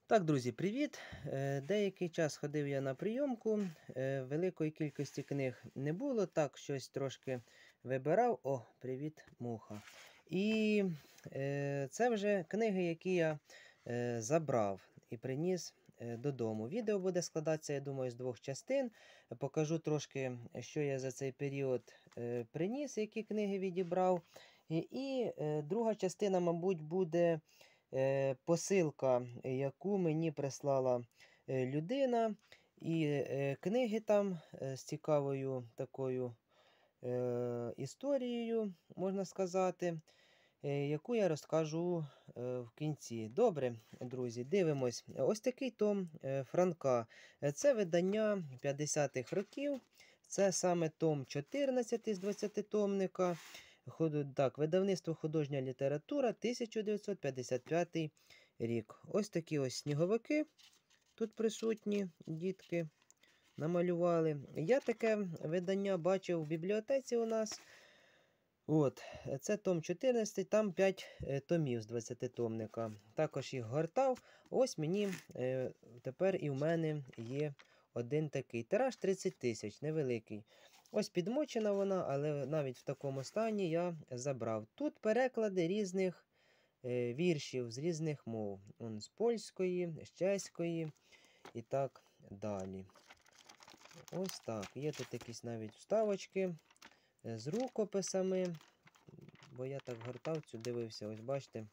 Так, друзі, привіт! Деякий час ходив я на прийомку, великої кількості книг не було, так щось трошки вибирав. О, привіт, муха. І це вже книги, які я забрав і приніс додому. Відео буде складатися, я думаю, з двох частин. Покажу трошки, що я за цей період приніс, які книги відібрав. І друга частина, мабуть, буде посилка, яку мені прислала людина, і книги там з цікавою такою історією, можна сказати, яку я розкажу в кінці. Добре, друзі, дивимось. Ось такий том Франка. Це видання 50-х років. Це саме том 14 з 20-томника. Так, видавництво художня література, 1955 рік. Ось такі ось сніговики тут присутні, дітки намалювали. Я таке видання бачив в бібліотеці у нас. От, це том 14, там 5 томів з 20-томника. Також їх гортав. Ось мені тепер і в мене є один такий. Тираж 30 тисяч, невеликий. Ось підмочена вона, але навіть в такому стані я забрав. Тут переклади різних віршів з різних мов. З польської, з чеської і так далі. Ось так. Є тут якісь навіть вставочки з рукописами. Бо я так гортав цю, дивився, ось бачите.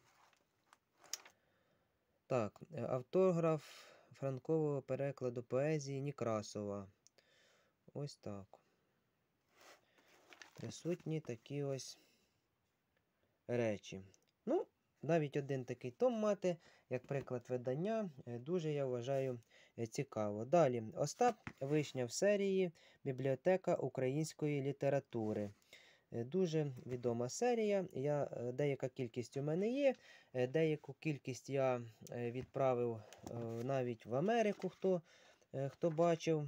Так, автограф франкового перекладу поезії Некрасова. Ось так. Присутні такі ось речі. Ну, навіть один такий том мати, як приклад видання, дуже, я вважаю, цікаво. Далі, Остап Вишня в серії «Бібліотека української літератури». Дуже відома серія. Деяка кількість у мене є, деяку кількість я відправив навіть в Америку, хто бачив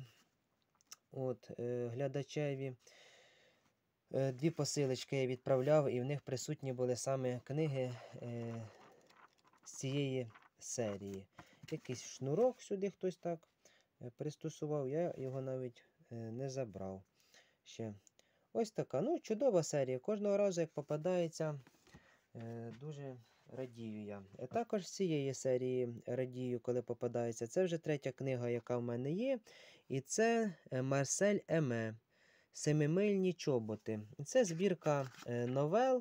глядачеві. Дві посилочки я відправляв, і в них присутні були саме книги з цієї серії. Якийсь шнурок сюди хтось так пристосував, я його навіть не забрав ще. Ось така, ну, чудова серія. Кожного разу, як попадається, дуже радію я. Також з цієї серії радію, коли попадається. Це вже третя книга, яка в мене є. І це Марсель Еме «Семимильні чоботи». Це збірка новел.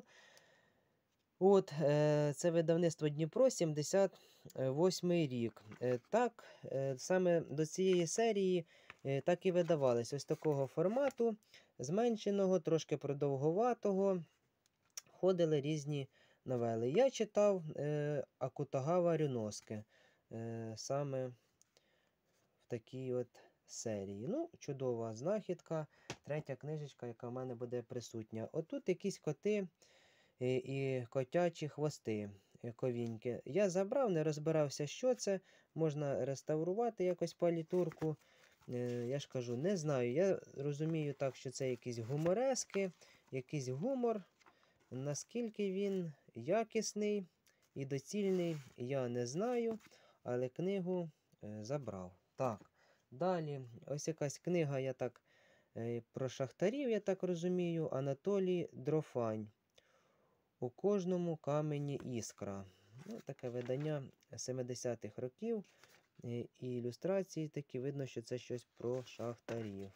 Це видавництво Дніпро, 78-й рік. Так, саме до цієї серії так і видавались. Ось такого формату, зменшеного, трошки продовгуватого. Ходили різні новели. Я читав Акутагава Рюноске саме в такій от серії. Ну, чудова знахідка. Третя книжечка, яка в мене буде присутня. Отут якісь коти і котячі хвости ковіньки. Я забрав, не розбирався, що це. Можна реставрувати якось палітурку. Я ж кажу, не знаю. Я розумію так, що це якісь гуморески, якийсь гумор. Наскільки він якісний і доцільний, я не знаю, але книгу забрав. Так, далі ось якась книга, я так про шахтарів, я так розумію, Анатолій Дрофань. У кожному камені іскра. Ну, таке видання 70-х років. І ілюстрації такі, видно, що це щось про шахтарів.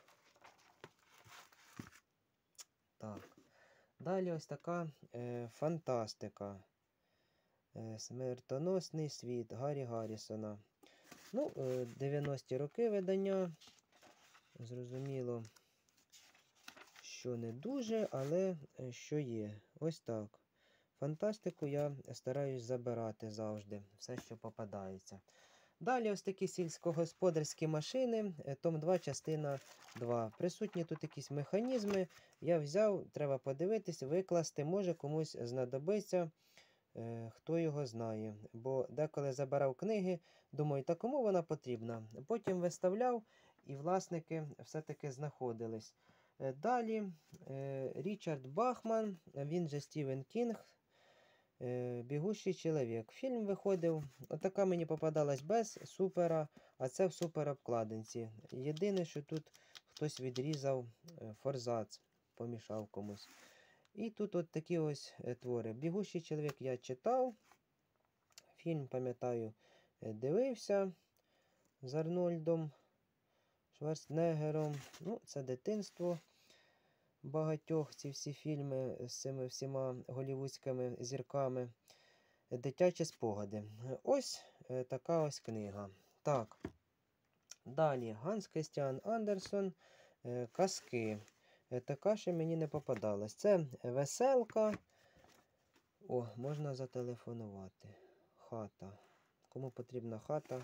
Так. Далі ось така фантастика. Смертоносний світ Гаррі Гаррісона. Ну, 90-ті роки видання. Зрозуміло, що не дуже, але що є. Ось так. Фантастику я стараюсь забирати завжди. Все, що попадається. Далі ось такі сільськогосподарські машини, том 2, частина 2. Присутні тут якісь механізми. Я взяв, треба подивитись, викласти, може комусь знадобиться, хто його знає. Бо деколи забирав книги, думаю, та кому вона потрібна? Потім виставляв, і власники все-таки знаходились. Далі Річард Бахман, він же Стівен Кінг. Бігущий чоловік. Фільм виходив. Отака мені попадалась без супера, а це в супер обкладинці. Єдине, що тут хтось відрізав форзац, помішав комусь. І тут от такі ось твори. Бігущий чоловік я читав. Фільм, пам'ятаю, дивився з Арнольдом Шварценеггером. Ну, це дитинство багатьох, ці всі фільми з цими всіма голівудськими зірками. Дитячі спогади. Ось така ось книга. Так. Далі Ганс Крістіан Андерсон. Казки. Така ще мені не попадалась. Це веселка. О, можна зателефонувати. Хата. Кому потрібна хата?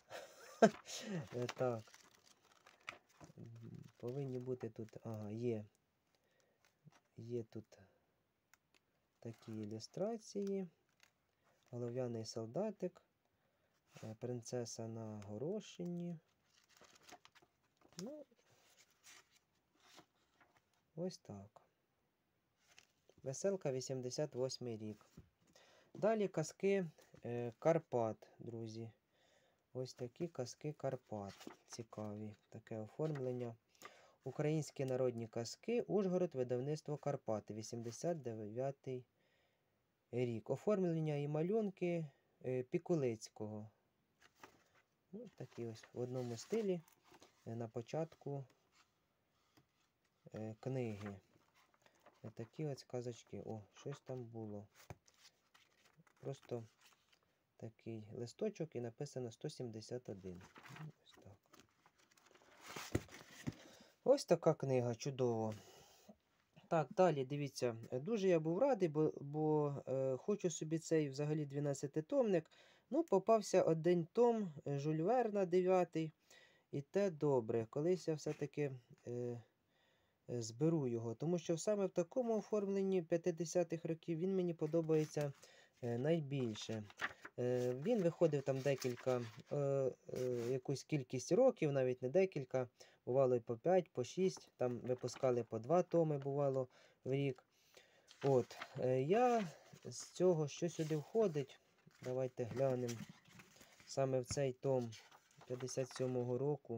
Так. Повинні бути тут. Ага, є. Є тут такі ілюстрації. Олов'яний солдатик. Принцеса на горошині. Ну, ось так. Веселка, 88 рік. Далі казки Карпат, друзі. Ось такі казки Карпат. Цікаві. Таке оформлення. Українські народні казки. Ужгород, видавництво Карпати. 89 рік. Оформлення і малюнки Пікулицького. Ну, такі ось в одному стилі. На початку книги. Такі ось казочки. О, щось там було. Просто такий листочок і написано 171. Ось так. Ось така книга, чудово. Так, далі, дивіться, дуже я був радий, бо хочу собі цей взагалі 12-томник. Ну, попався один том Жюль Верна, 9-й. І те добре. Колись я все-таки зберу його. Тому що саме в такому оформленні 50-х років він мені подобається найбільше. Він виходив там якусь кількість років, навіть не декілька. Бувало і по 5, по 6. Там випускали по 2 томи, бувало в рік. От. Я з цього, що сюди входить, давайте глянемо. Саме в цей том 57-го року.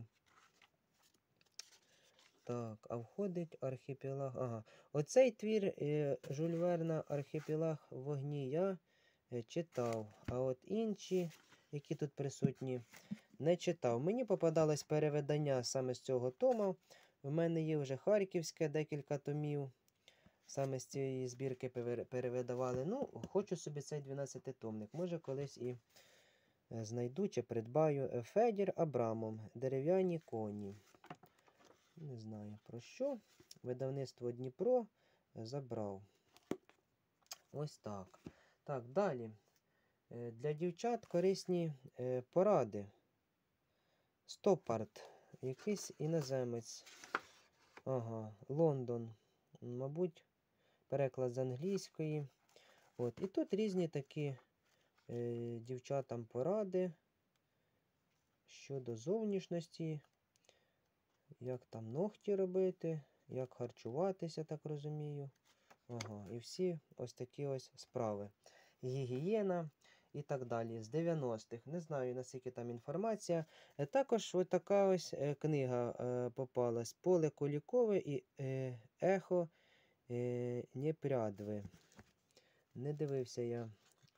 Так, а входить архіпелаг. Ага. Оцей твір Жюль Верна «Архіпелаг в вогні» я читав. А от інші, які тут присутні, не читав. Мені попадалось перевидання саме з цього тому. В мене є вже харківське декілька томів. Саме з цієї збірки перевидавали. Ну, хочу собі цей 12-томник. Може, колись і знайду чи придбаю. Федір Абрамов. Дерев'яні коні. Не знаю про що. Видавництво Дніпро забрав. Ось так. Так, далі. Для дівчат корисні поради. Стопард. Якийсь іноземець. Ага, Лондон. Мабуть, переклад з англійської. От. І тут різні такі дівчатам поради щодо зовнішності. Як там ногті робити, як харчуватися, так розумію. Ага, і всі ось такі ось справи. Гігієна і так далі. З 90-х. Не знаю, наскільки там інформація. Також ось така ось книга попалась. Поле Кулікове і Ехо Непрядви. Не дивився я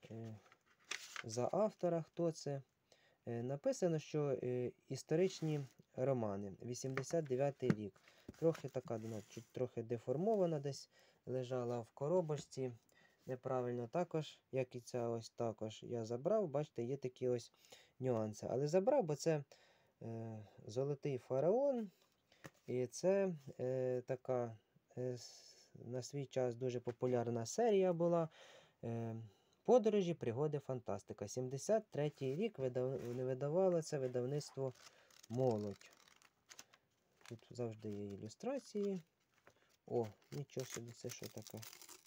за автора, хто це. Написано, що історичні романи. 89-й рік. Трохи така, трохи деформована десь лежала в коробочці. Неправильно також, як і ця ось також я забрав. Бачите, є такі ось нюанси. Але забрав, бо це Золотий фараон. І це така на свій час дуже популярна серія була. Подорожі, пригоди, фантастика. 73-й рік видавало це видавництво Молодь. Тут завжди є ілюстрації. О, нічого собі, це що таке?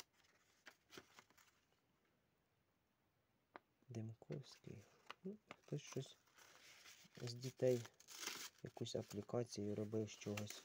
Демковський. Ну, хтось щось з дітей, якусь аплікацію робив з чогось.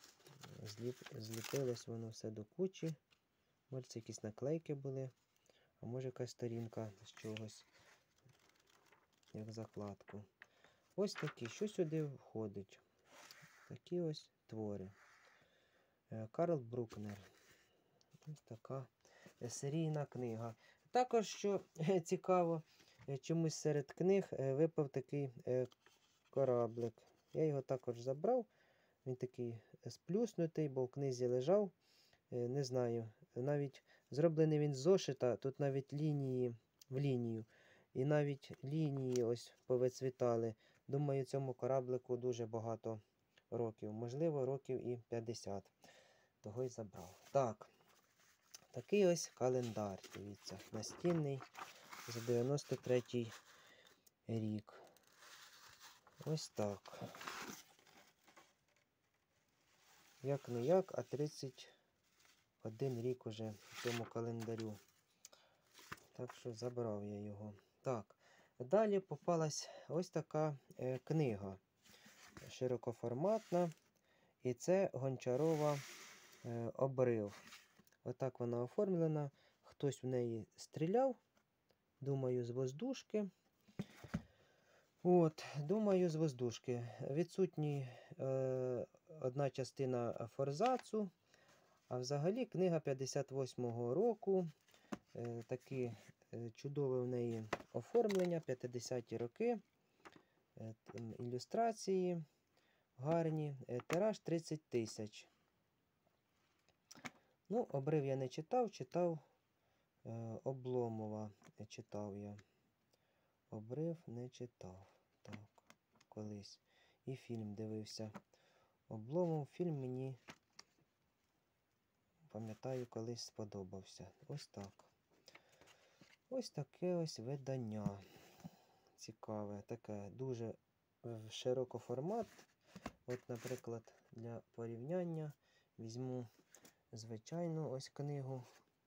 Зліпилось воно все до кучі. Може, це якісь наклейки були. А може якась сторінка з чогось, як закладку. Ось такі, що сюди входить? Такі ось твори. Карл Брукнер. Ось така серійна книга. Також, що цікаво, чомусь серед книг випав такий кораблик. Я його також забрав. Він такий сплюснутий, бо в книзі лежав. Не знаю. Навіть зроблений він з зошита, тут навіть лінії в лінію. І навіть лінії ось повицвітали. Думаю, цьому кораблику дуже багато років. Можливо, років і 50. Того й забрав. Так. Такий ось календар, дивіться, настінний за 93-й рік. Ось так. Як не як, а 31 рік уже в цьому календарю. Так що забрав я його. Так. Далі попалась ось така книга. Широкоформатна. І це Гончарова обрив. Отак вона оформлена. Хтось в неї стріляв. Думаю, з воздушки. От, думаю, з воздушки. Відсутні одна частина форзацу. А взагалі книга 58-го року. Такі чудове в неї оформлення, 50-ті роки. Ілюстрації гарні. Тираж 30 тисяч. Ну, обрив я не читав, читав Обломова. Читав я. Обрив не читав. Так, колись. І фільм дивився. Обломов фільм мені, пам'ятаю, колись сподобався. Ось так. Ось таке ось видання. Цікаве. Таке дуже широкоформат. От, наприклад, для порівняння візьму звичайну ось книгу.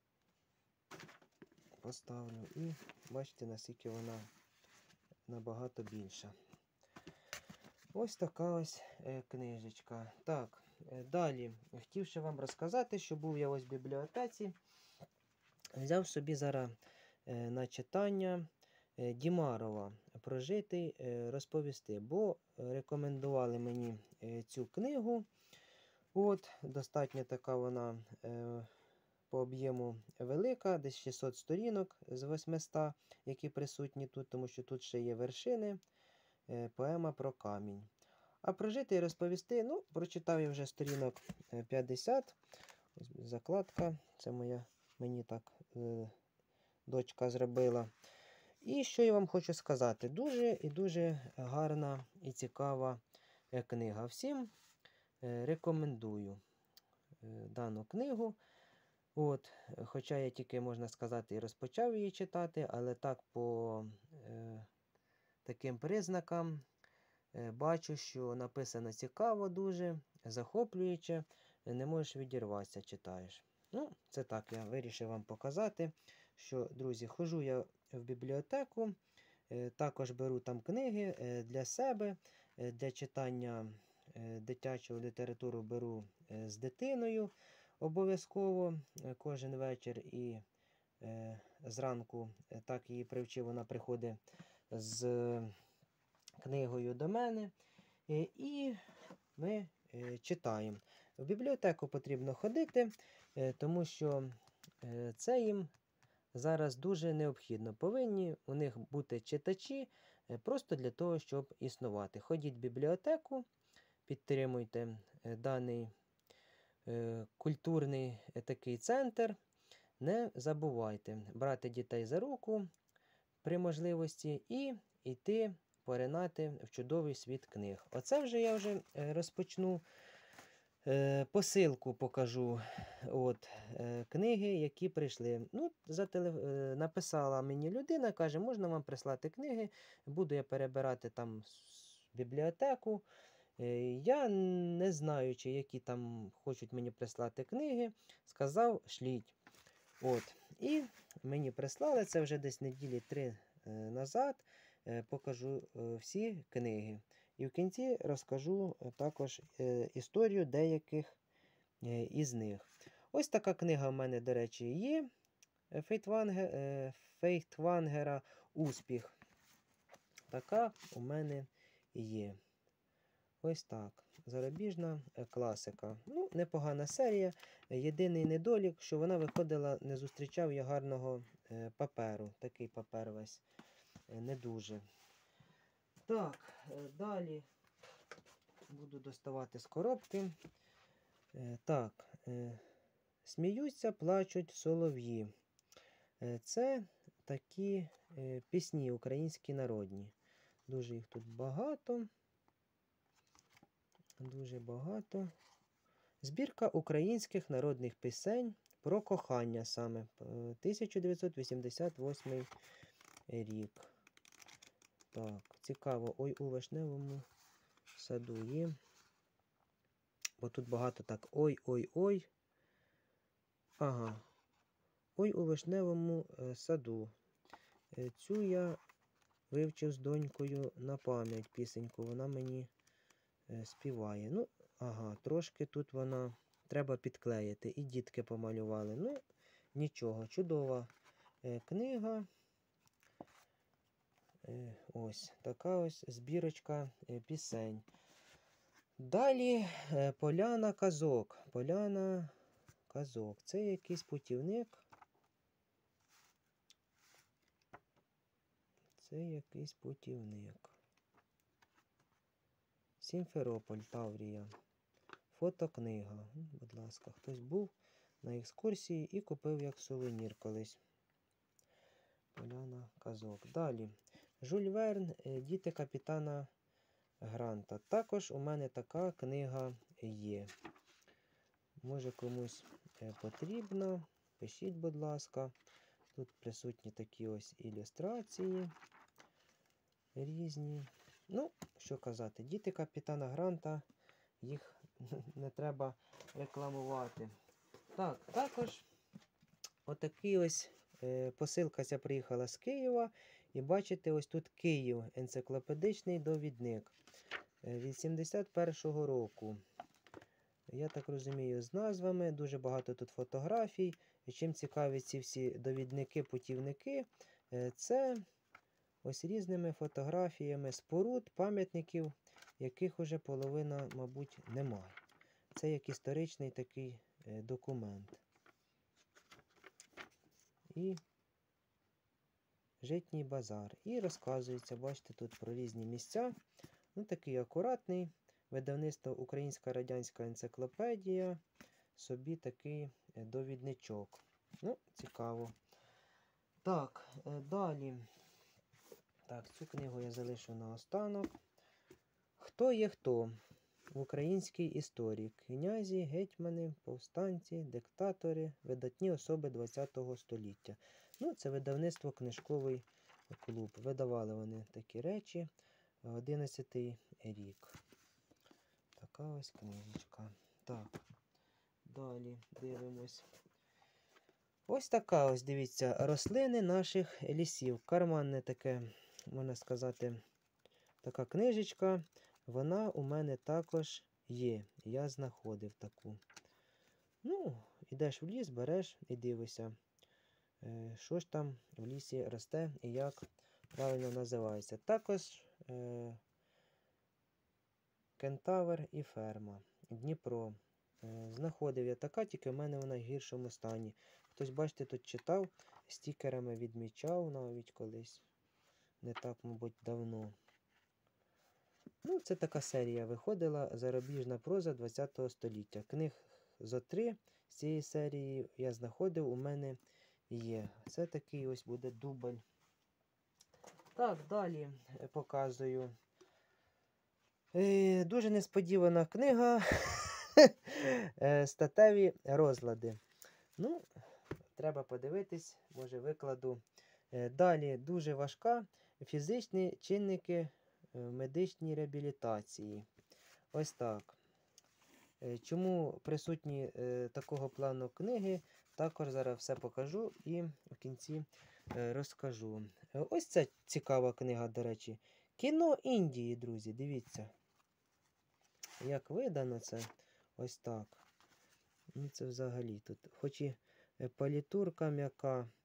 Поставлю і бачите, наскільки вона набагато більша. Ось така ось книжечка. Так, далі. Хотів ще вам розказати, що був я ось в бібліотеці. Взяв собі зараз на читання Дімарова «Прожитий розповісти», бо рекомендували мені цю книгу. От, достатньо така вона по об'єму велика, десь 600 сторінок з 800, які присутні тут, тому що тут ще є вершини, поема про камінь. А «Прожити і розповісти», ну, прочитав я вже сторінок 50. Закладка, це мені так дочка зробила. І що я вам хочу сказати, дуже і дуже гарна і цікава книга. Всім рекомендую дану книгу. От, хоча я тільки, можна сказати, і розпочав її читати, але так по таким признакам бачу, що написано цікаво дуже, захоплююче, не можеш відірватися, читаєш. Ну, це так, я вирішив вам показати, що, друзі, ходжу я в бібліотеку, також беру там книги для себе, для читання дитячу літературу беру з дитиною обов'язково кожен вечір і зранку так її привчив, вона приходить з книгою до мене, і ми читаємо. В бібліотеку потрібно ходити, тому що це їм зараз дуже необхідно. Повинні у них бути читачі просто для того, щоб існувати. Ходіть в бібліотеку, підтримуйте даний культурний такий центр. Не забувайте брати дітей за руку при можливості і йти поринати в чудовий світ книг. Оце вже я розпочну. Посилку покажу. От, книги, які прийшли. Ну, написала мені людина, каже, можна вам прислати книги, буду я перебирати там бібліотеку. Я, не знаючи, які там хочуть мені прислати книги, сказав, шліть. От, і мені прислали, це вже десь неділі 3 назад, покажу всі книги. І в кінці розкажу також історію деяких із них. Ось така книга в мене, до речі, є. Фейтвангера успіх. Така у мене є. Ось так. Зарубіжна класика. Ну, непогана серія. Єдиний недолік, що вона виходила, не зустрічав я гарного паперу. Такий папер весь не дуже. Так, далі буду доставати з коробки. Так, сміються, плачуть солов'ї. Це такі пісні українські народні. Дуже їх тут багато. Дуже багато. Збірка українських народних пісень про кохання саме. 1988 рік. Так, цікаво. Ой, у вишневому саду є. Бо тут багато так. Ой-ой-ой. Ага. Ой, у вишневому саду. Цю я вивчив з донькою на пам'ять пісеньку. Вона мені співає. Ну, ага, трошки тут вона треба підклеїти. І дітки помалювали. Ну, нічого, чудова книга. Ось така ось збірочка пісень. Далі Поляна казок. Поляна казок. Це якийсь путівник. Це якийсь путівник. Сімферополь, Таврія. Фотокнига. Будь ласка, хтось був на екскурсії і купив як сувенір колись. Поляна казок. Далі. Жюль Верн, Діти капітана Гранта. Також у мене така книга є. Може комусь потрібно. Пишіть, будь ласка. Тут присутні такі ось ілюстрації різні. Ну, що казати, Діти капітана Гранта, їх не треба рекламувати. Так, також отакий ось посилка ця приїхала з Києва. І бачите, ось тут Київ, енциклопедичний довідник від 71-го року. Я так розумію, з назвами, дуже багато тут фотографій. І чим цікаві ці всі довідники-путівники, це ось різними фотографіями споруд, пам'ятників, яких уже половина, мабуть, немає. Це як історичний такий документ. І Житній базар. І розказується, бачите, тут про різні місця. Ну, такий акуратний. Видавництво Українська радянська енциклопедія. Собі такий довідничок. Ну, цікаво. Так, далі. Так, цю книгу я залишу на останок. Хто є хто в українській історії? Князі, гетьмани, повстанці, диктатори, видатні особи ХХ століття. Ну, це видавництво «Книжковий клуб». Видавали вони такі речі. 11-й рік. Така ось книжечка. Так, далі дивимось. Ось така ось, дивіться, рослини наших лісів. Карманне таке, можна сказати, така книжечка. Вона у мене також є. Я знаходив таку. Ну, йдеш в ліс, береш і дивишся, що ж там в лісі росте і як правильно називається. Також Кентавр і ферма. Дніпро. Знаходив я така, тільки в мене вона в гіршому стані. Хтось, бачите, тут читав, стікерами відмічав навіть колись. Не так, мабуть, давно. Ну, це така серія виходила, зарубіжна проза ХХ століття. Книг зо 3 з цієї серії я знаходив, у мене є. Це такий ось буде дубль. Так, далі показую. Дуже несподівана книга. Статеві розлади. Ну, треба подивитись, може викладу. Далі дуже важка. Фізичні чинники в медичній реабілітації. Ось так. Чому присутні такого плану книги, також зараз все покажу і в кінці розкажу. Ось це цікава книга, до речі. Кіно Індії, друзі, дивіться. Як видано це, ось так. Ну, це взагалі тут. Хоч і палітурка м'яка,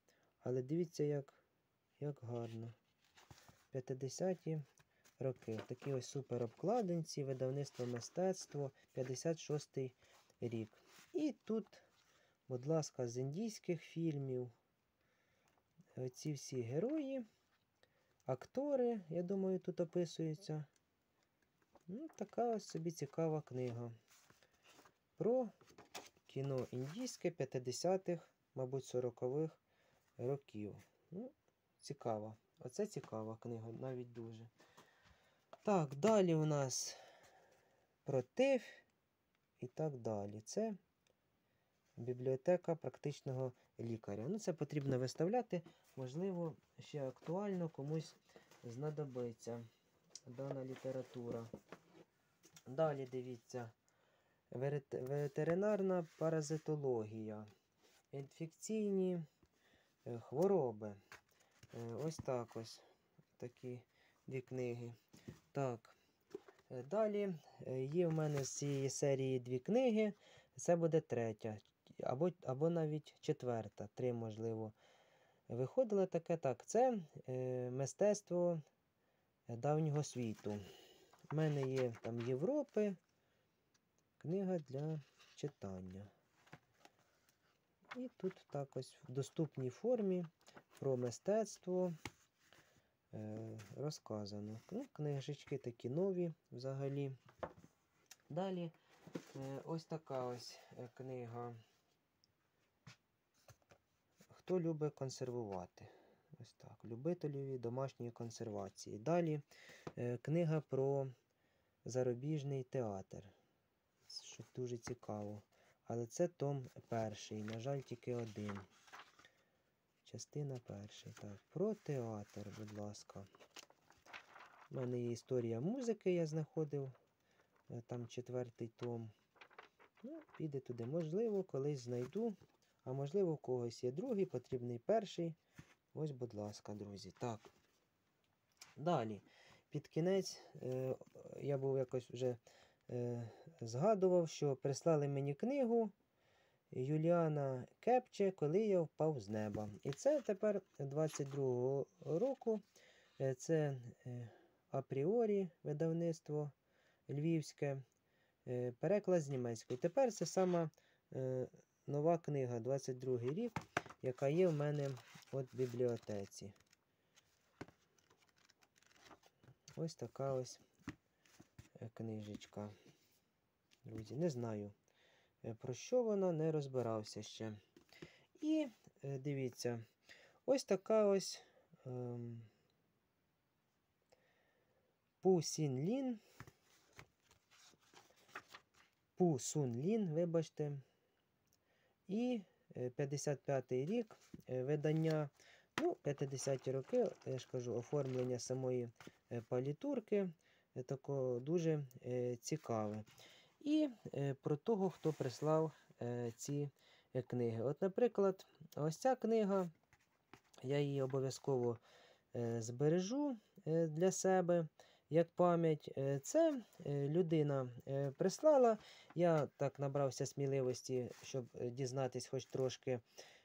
але дивіться, як гарно. 50-ті роки. Такі ось супер обкладинці, видавництво мистецтво, 56-й рік. І тут, будь ласка, з індійських фільмів ці всі герої, актори, я думаю, тут описуються. Ну, така ось собі цікава книга про кіно індійське 50-х, мабуть, 40-х років. Ну, цікава. Оце цікава книга, навіть дуже. Так, далі у нас про ТИФ і так далі. Це бібліотека практичного лікаря. Ну, це потрібно виставляти. Можливо, ще актуально комусь знадобиться дана література. Далі дивіться. Ветеринарна паразитологія. Інфекційні хвороби. Ось так ось. Такі дві книги. Так. Далі є в мене з цієї серії дві книги. Це буде третя. Або навіть четверта. Три, можливо. Виходило таке. Так, це мистецтво давнього світу. У мене є там Європи. Книга для читання. І тут так ось в доступній формі про мистецтво розказано. Ну, книжечки такі нові взагалі. Далі ось така ось книга. Хто любить консервувати? Ось так. Любителеві домашньої консервації. Далі книга про зарубіжний театр. Що дуже цікаво. Але це том перший. На жаль, тільки один. Частина перша. Так, про театр, будь ласка. У мене є історія музики, я знаходив. Там четвертий том. Ну, піде туди. Можливо, колись знайду. А можливо, у когось є другий, потрібний перший. Ось, будь ласка, друзі. Так. Далі. Під кінець я був якось вже згадував, що прислали мені книгу Юліана Кепче «Коли я впав з неба». І це тепер 22-го року. Це апріорі видавництво львівське. Переклад з німецької. Тепер це сама нова книга, 22-й рік, яка є в мене в бібліотеці. Ось така ось книжечка. Друзі, не знаю, про що вона, не розбирався ще. І дивіться, ось така ось Пу Сун Лін, вибачте. І 55-й рік видання, ну, 50-ті роки, я ж кажу, оформлення самої палітурки, тако дуже цікаве. І про того, хто прислав ці книги. От, наприклад, ось ця книга, я її обов'язково збережу для себе як пам'ять. Це людина прислала. Я так набрався сміливості, щоб дізнатись хоч трошки,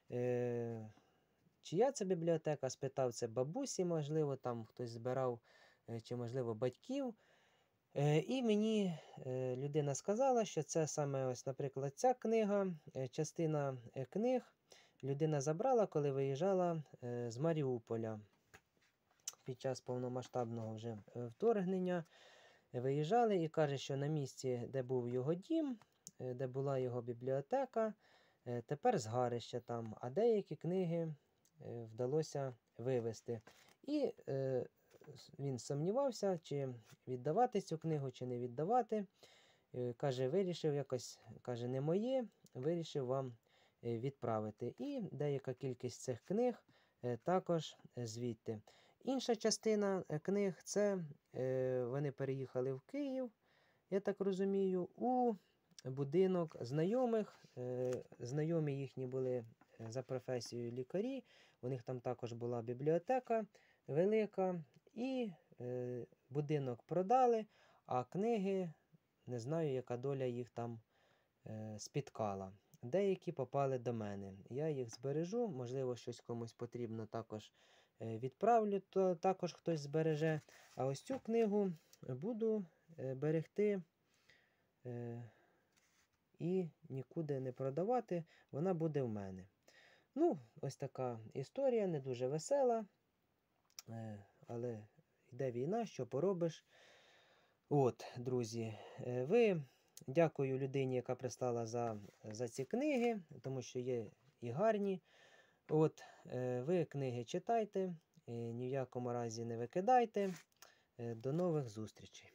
чия це бібліотека. Спитав це бабусі, можливо, там хтось збирав, чи, можливо, батьків. І мені людина сказала, що це саме ось, наприклад, ця книга, частина книг людина забрала, коли виїжджала з Маріуполя. Під час повномасштабного вже вторгнення виїжджали і каже, що на місці, де був його дім, де була його бібліотека, тепер згарище там, а деякі книги вдалося вивезти. І він сумнівався, чи віддавати цю книгу, чи не віддавати. Каже, вирішив якось, каже, не моє, вирішив вам відправити. І деяка кількість цих книг також звідти. Інша частина книг, це вони переїхали в Київ, я так розумію, у будинок знайомих. Знайомі їхні були за професією лікарі, у них там також була бібліотека велика, і будинок продали, а книги, не знаю, яка доля їх там спіткала. деякі попали до мене. Я їх збережу, можливо, щось комусь потрібно також відправлю, то також хтось збереже. А ось цю книгу буду берегти і нікуди не продавати, вона буде в мене. Ну, ось така історія, не дуже весела, але йде війна, що поробиш. От, друзі, дякую людині, яка прислала за ці книги, тому що є і гарні. От, ви книги читайте, ні в якому разі не викидайте. До нових зустрічей.